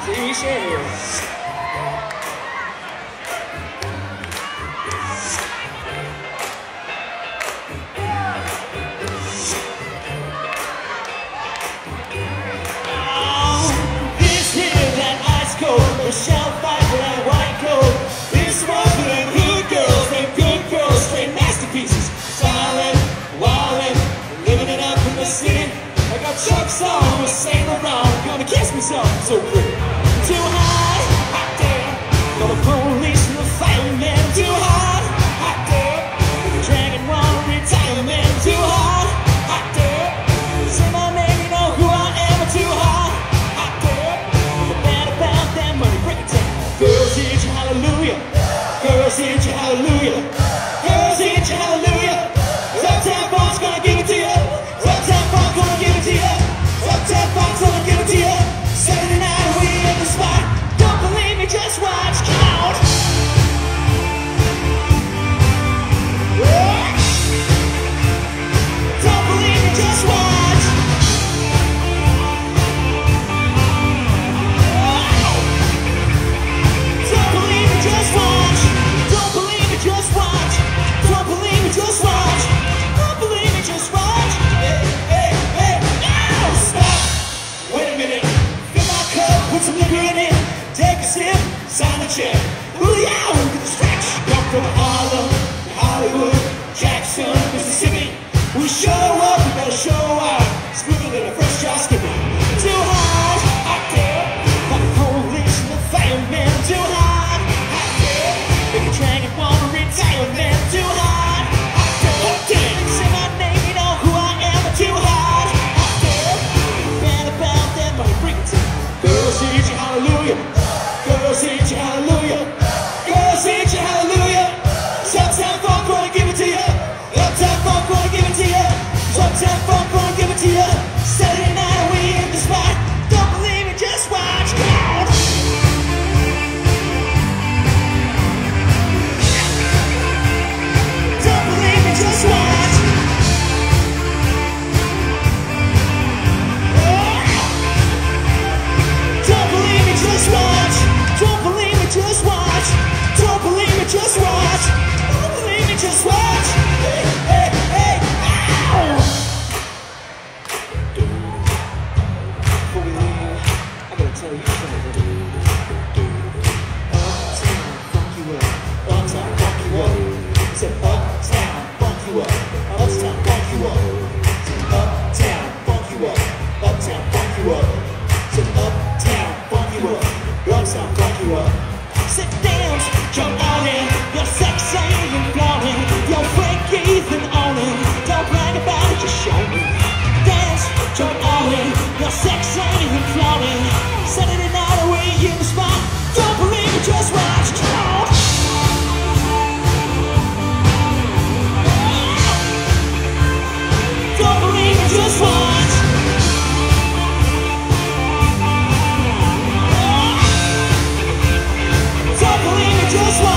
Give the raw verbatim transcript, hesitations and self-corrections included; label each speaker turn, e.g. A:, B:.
A: Cheers.
B: Michelle Pfeiffer and white coat. This one's for them hood girls, them good girls, straight masterpieces. Stylin', wildin', living it up in the city. I got Chuck's on with Saint Laurent, gonna kiss me some, so pretty. Too hot, hot damn. Call the police and the fireman. Too hot, hot damn. The dragon want retirement. Too hot, hot damn. Say my name, you know who I am. Too hot, hot damn. The bad about that money, break it down. Girls hit you, hallelujah. Girls hit you, hallelujah. Girls hit you, hallelujah. Uptown Funk's gonna give it to you. Uptown Funk's gonna give it to you. Uptown Funk's gonna give it to you. Saturday night we in the spot. Don't believe me, just watch. Count. Don't believe me, just watch. Don't believe me, just watch. Don't believe me, just watch. Don't believe me, just watch. Don't believe me, just watch. Hey, hey, hey, ow! Stop. Wait a minute. Fill my cup, put some liquor in it. Take a sip, sign the check. Ooh, yeah, look at the stretch. Come from Harlem, Hollywood, Jackson, Mississippi. We show up, we better show out. Smoother than a fresh drop skipping. Too hot, hot there. Like the police and the fireman. Too hot, hot there. Make a dragon want a retirement. Too hot, hot there. Say my name, you know who I am. Too hot, hot there. Bad about that money, bring it to me. Girls hit you, hallelujah. Girls hit you, hallelujah. Girls hit you, hallelujah. Uptown Funk wanna give it to you. Uptown Funk wanna give it to you. Uptown Funk wanna give it to you. Saturday night we in the spot. Don't believe me, just watch. Count. Don't believe me, just watch. Don't believe me, just watch. Don't believe me, just watch. Don't believe me, just watch. Don't believe me, just watch. Hey, hey, hey, ow! Before we leave, I gotta tell you something. Uptown, funk you up. Uptown, funk you up. Said uptown, funk you up. Uptown, funk you up. Said uptown, funk you up. Uptown, funk you up. Said uptown, funk you up. Uptown, funk you up. Sit down, jump on in. You're sexy and flaunting. You're freaky and on it. Don't brag about it, just show me. Dance, jump on in. You're sexy and flaunting. Saturday night away in the spot. Don't believe it, just watch. Count. Don't believe it, just watch. Don't believe it, just watch.